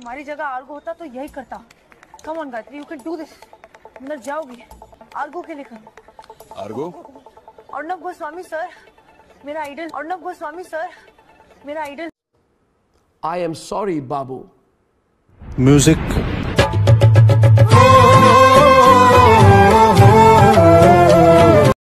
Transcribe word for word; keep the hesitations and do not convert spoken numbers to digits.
तुम्हारी जगह आर्गो होता तो यही करता। Come on Gayatri, you can do this. अंदर जाओगी? आर्गो के लिए करो। आर्गो? अर्णव गोस्वामी सर, मेरा आइडल। अर्णव गोस्वामी सर, मेरा idol. I am sorry, Babu. Music